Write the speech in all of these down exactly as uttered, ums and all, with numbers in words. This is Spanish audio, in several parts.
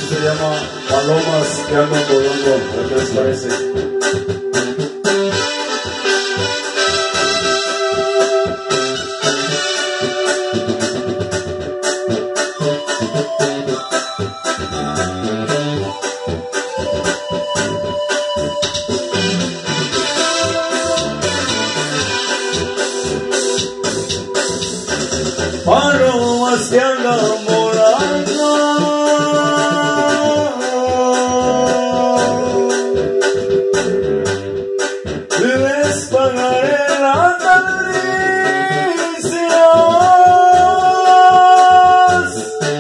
se llama Palomas que andan volando. ¿Qué les parece? Palomas que andan volando, les pagaré las caricias,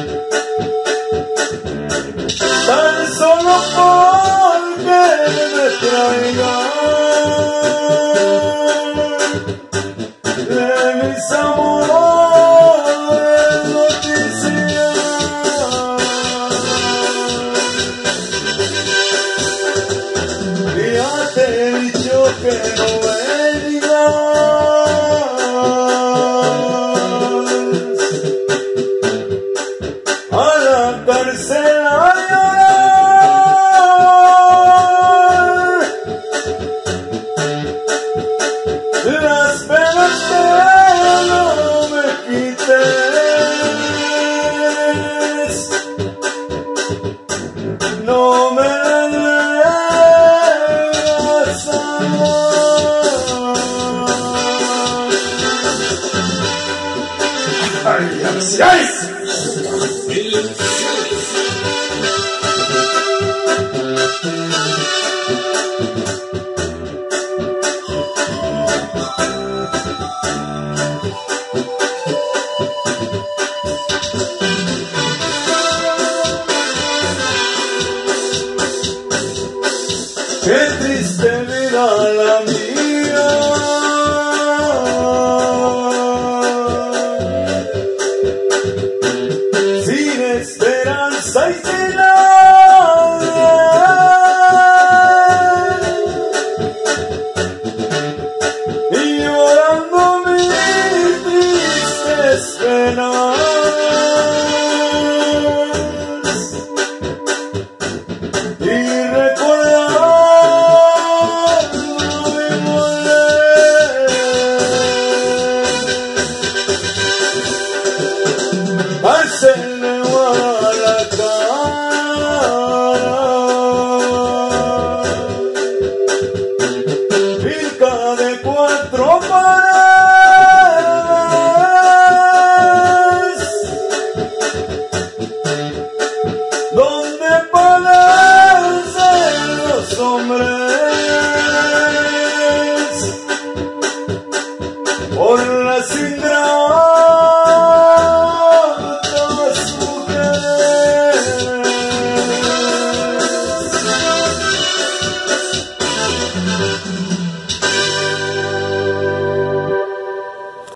tan solo porque me traigan de mis amores noticias. Ya te he dicho que no vengas a la cárcel a llorar las penas que no me quites, no me las debas amar. ¡Ay, ay, ay! Qué triste vida la mía, sin esperanza y sin nada, y llorando mis tristes penas. Y recordando mi volver, hacerle a la cara, finca de cuatro paredes, donde padecen los hombres por la